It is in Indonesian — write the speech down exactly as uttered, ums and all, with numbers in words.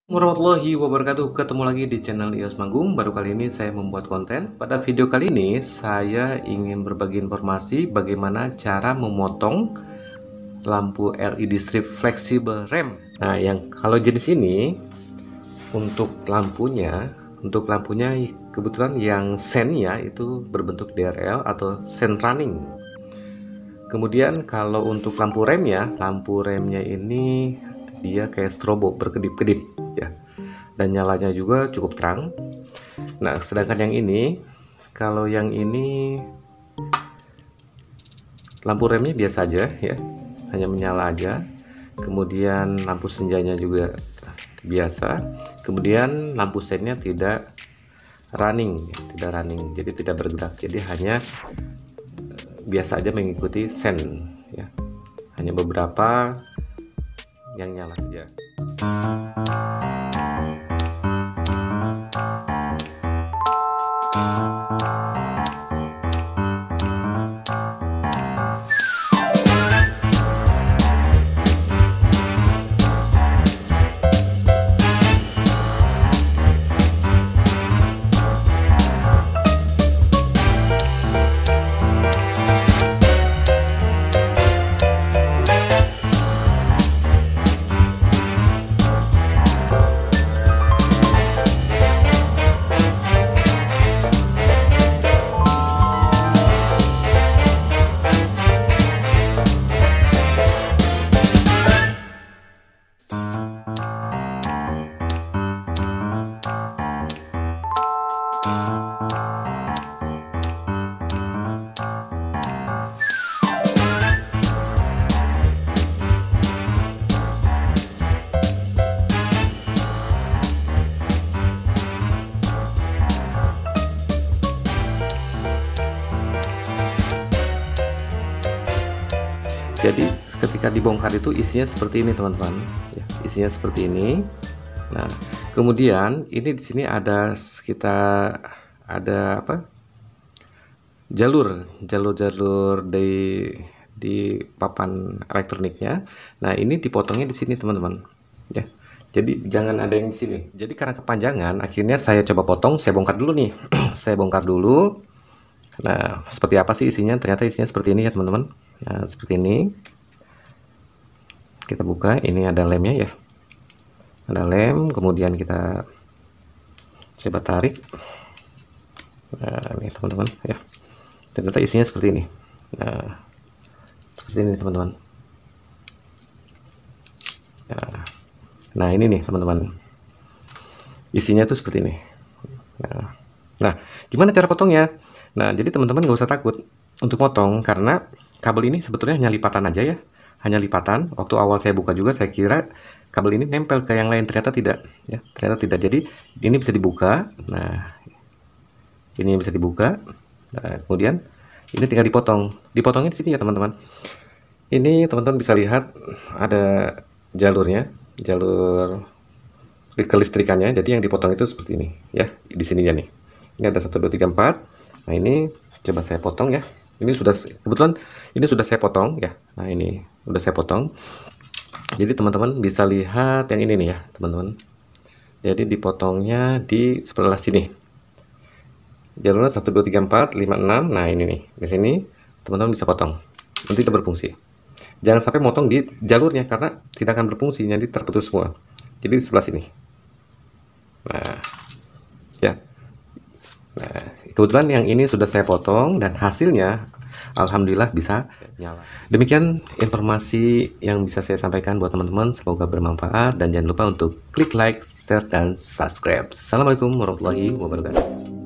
Warahmatullahi wabarakatuh. Ketemu lagi di channel Ios Manggung. Baru kali ini saya membuat konten. Pada video kali ini saya ingin berbagi informasi bagaimana cara memotong lampu L E D strip fleksibel rem. Nah, yang kalau jenis ini untuk lampunya, untuk lampunya kebetulan yang sennya itu berbentuk D R L atau sen running. Kemudian kalau untuk lampu remnya, lampu remnya ini dia kayak strobo, berkedip-kedip ya, dan nyalanya juga cukup terang. Nah, sedangkan yang ini, kalau yang ini lampu remnya biasa aja ya, hanya menyala aja. Kemudian lampu senjanya juga biasa. Kemudian lampu sennya tidak running, tidak running, jadi tidak bergerak. Jadi hanya biasa aja mengikuti sen ya, hanya beberapa yang nyala saja. Jadi ketika dibongkar itu isinya seperti ini teman-teman ya, isinya seperti ini. Nah, kemudian ini di sini ada sekitar ada apa jalur jalur-jalur di di papan elektroniknya. Nah, ini dipotongnya di sini teman-teman ya, jadi jangan ada yang di sini. Jadi karena kepanjangan, akhirnya saya coba potong, saya bongkar dulu nih. Saya bongkar dulu. Nah, seperti apa sih isinya? Ternyata isinya seperti ini ya teman-teman. Nah, seperti ini. Kita buka, ini ada lemnya ya. Ada lem, kemudian kita coba tarik. Nah, ini teman-teman ya. Ternyata isinya seperti ini. Nah, seperti ini teman-teman. Nah, nah ini nih teman-teman. Isinya tuh seperti ini. Nah, nah gimana cara potongnya? Nah, jadi teman-teman nggak usah takut untuk potong, karena kabel ini sebetulnya hanya lipatan aja ya, hanya lipatan. Waktu awal saya buka juga saya kira kabel ini nempel ke yang lain, ternyata tidak ya, ternyata tidak. Jadi ini bisa dibuka. Nah, ini bisa dibuka. Nah, kemudian ini tinggal dipotong. Dipotongnya di sini ya teman-teman. Ini teman-teman bisa lihat ada jalurnya, jalur kelistrikannya. Jadi yang dipotong itu seperti ini ya, di sininya nih. Ini ada satu dua tiga empat. Nah, ini coba saya potong ya. Ini sudah, kebetulan ini sudah saya potong ya. Nah, ini sudah saya potong. Jadi teman-teman bisa lihat yang ini nih ya teman-teman. Jadi dipotongnya di sebelah sini. Jalurnya satu dua tiga empat lima enam. Nah, ini nih. Di sini teman-teman bisa potong. Nanti itu berfungsi. Jangan sampai motong di jalurnya karena tidak akan berfungsi, nanti terputus semua. Jadi di sebelah sini. Nah, ya. Nah, kebetulan yang ini sudah saya potong dan hasilnya alhamdulillah bisa nyala. Demikian informasi yang bisa saya sampaikan buat teman-teman, semoga bermanfaat dan jangan lupa untuk klik like, share dan subscribe. Assalamualaikum warahmatullahi wabarakatuh.